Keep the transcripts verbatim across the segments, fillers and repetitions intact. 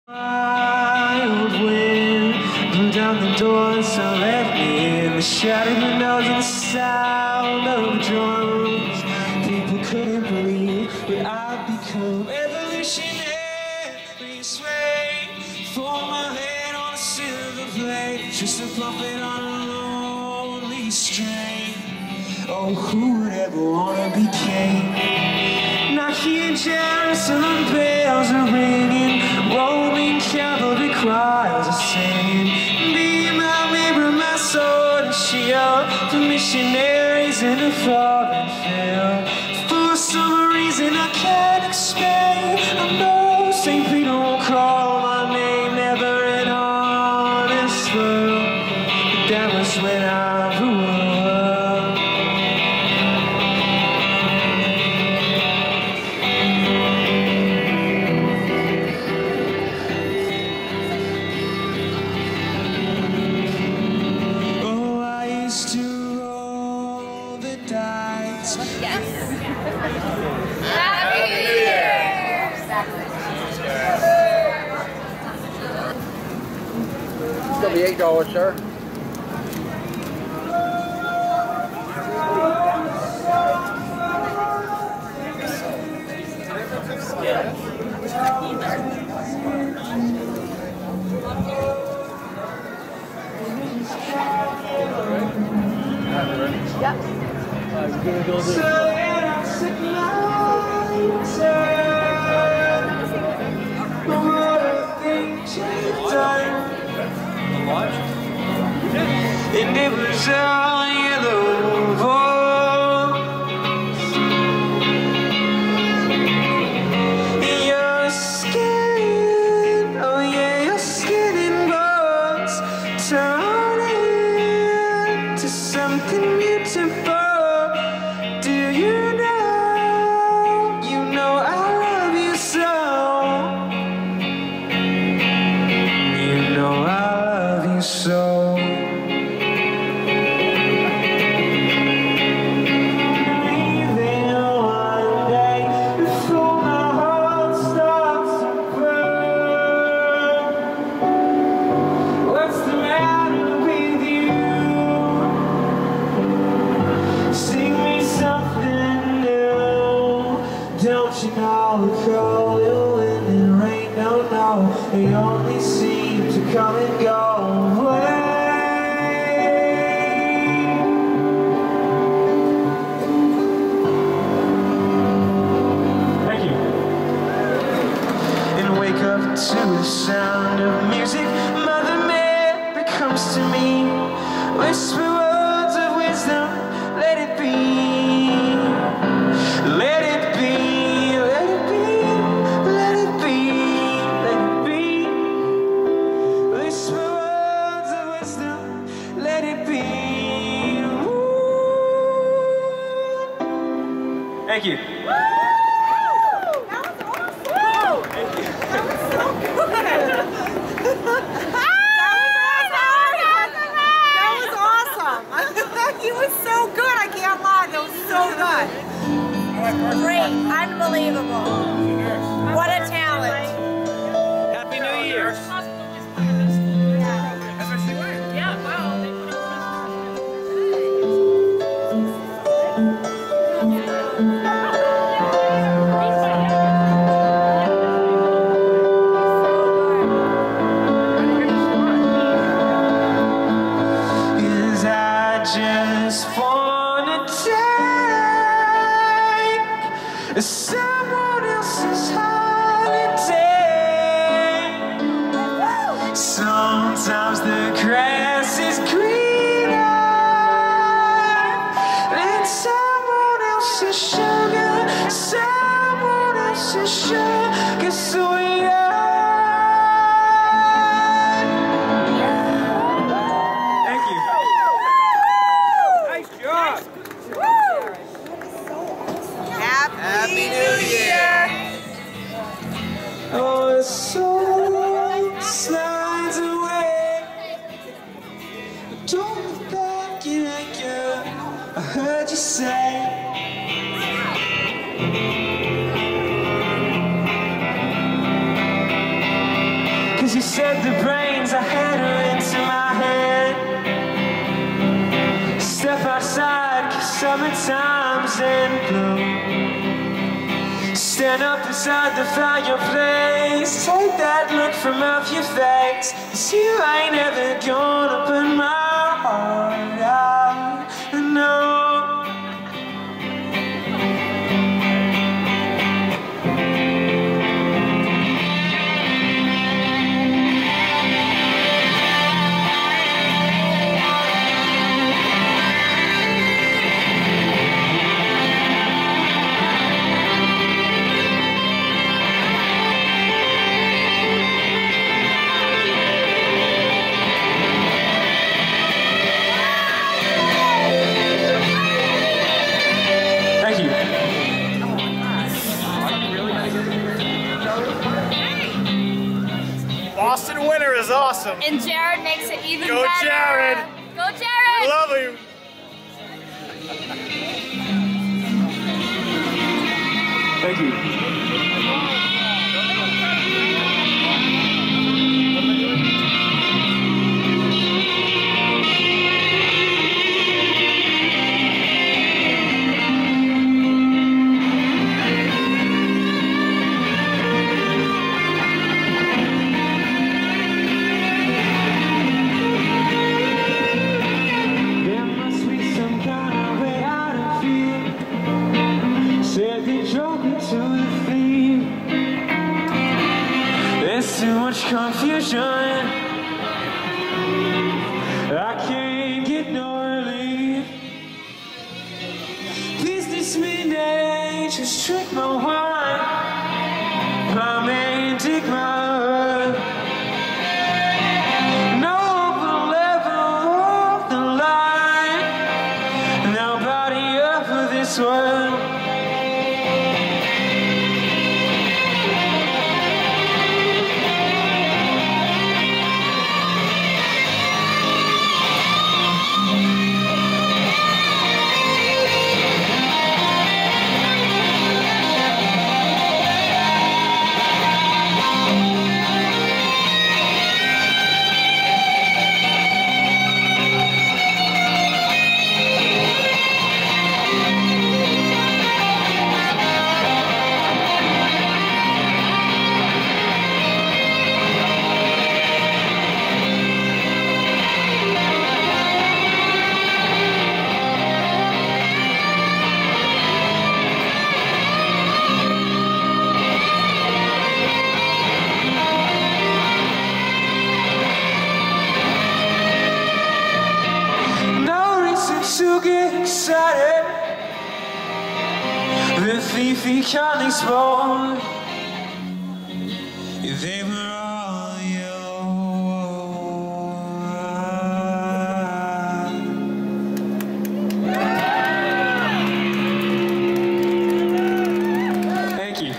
Wild wind blew down the door, so let me in. The shattered windows and the sound of the drums. People couldn't believe what I'd become. Evolutionary sway, for my head on a silver plate, just a puppet on a lonely string. Oh, who would ever wanna be king? Not here, Jerusalem bells are ringing, Roman cavalry choirs are singing. Be my mirror, my sword and shield, for missionaries in a foreign field. For some reason I can't explain, I know Saint Peter won't call my name, never an honest word, but that was when I ruled. Yes. Happy New Year! It's gonna be eight dollars, sir. Yeah. Yep. Uh, we're gonna go So and it was all yellow voice. Your skin, oh yeah, your skin and bones turn into something beautiful. Do you know, you know I love you so. You know I love you so. Leaving one day before my heart starts to burn. What's the matter with you? Sing me something new. Don't you know the cold wind and rain don't know, they only seem to come and go away. Thank you. And wake up to the sound of music. Mother Mary comes to me, whisper words of wisdom. Let it be, let it be, let it be, let it be, let it be. Whisper words of wisdom, let it be. Ooh. Thank you. That was awesome! Thank you. That was so good! That was awesome! He was so good, I can't lie, that was so good. Great, unbelievable. What a talent. Happy New Year. Yeah, wow. Cause I just wanna take someone else's holiday. Sometimes the grass is greener than someone else's sugar, someone else's sugar sweeter. Thank you. Nice job. Happy New Year! Oh, the soul slides away. Don't look back, yeah, girl. I heard you say. 'cause you said the brains I had are into my head. Step outside, 'cause summertime's in bloom. Stand up beside the fireplace, take that look from off your face, 'cause you ain't ever gonna put my heart out. No. Boston winter is awesome. And Jared makes it even Go better. Jared. Go Jared. Love you. Thank you. Too much confusion, I can't get no relief. Businessmen, they just drink my wine, I may dig my earth. No one will ever walk the line, nobody up for this world. To get excited, the thief he can't explode. They were all yours. Thank you.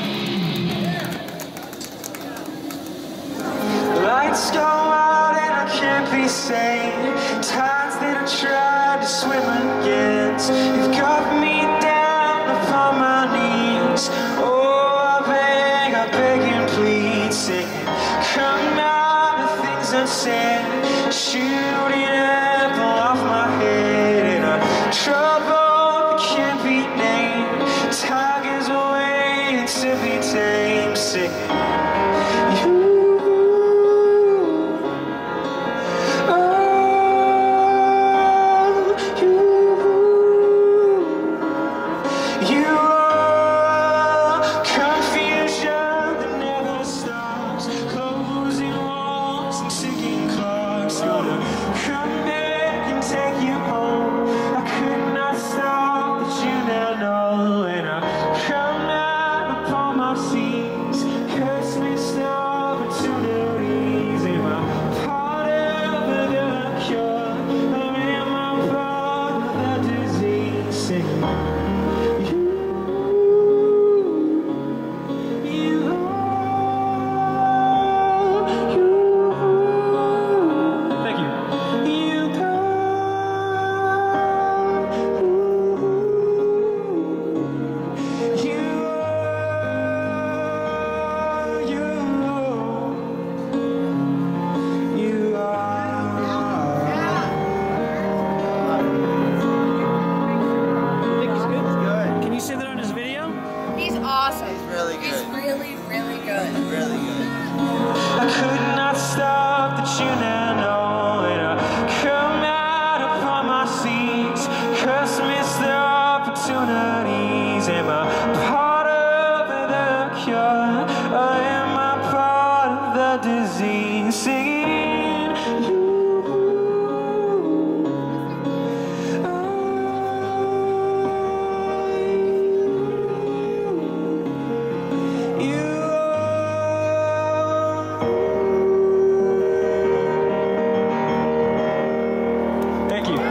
Lights go out and I can't be sane. Tides that I tried to swim against, you've got me down upon my knees. Oh, I beg, I beg and plead, singing, come out the things I've said, shooting apple off my head, and I'm trouble that can't be named. Tigers waiting to be tamed, singing, you. Closing walls and ticking clocks, gonna disease, singing you. Thank you.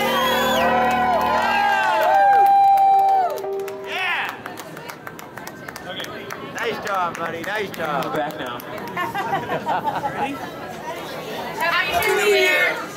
Nice job, buddy. Nice job. I'm back now. Happy New Year!